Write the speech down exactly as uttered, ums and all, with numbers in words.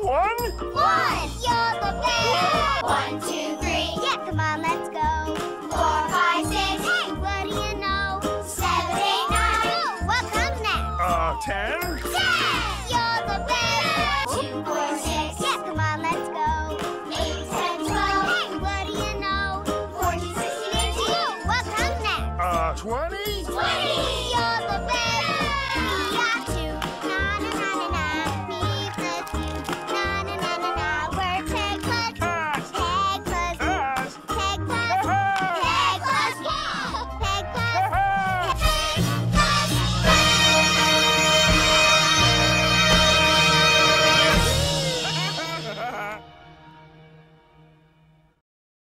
One. One. You're the best. One, two, three. Yeah, come on, let's go. Four, five, six. Hey, what do you know? Seven, eight, nine. Oh, what comes next? Uh, ten.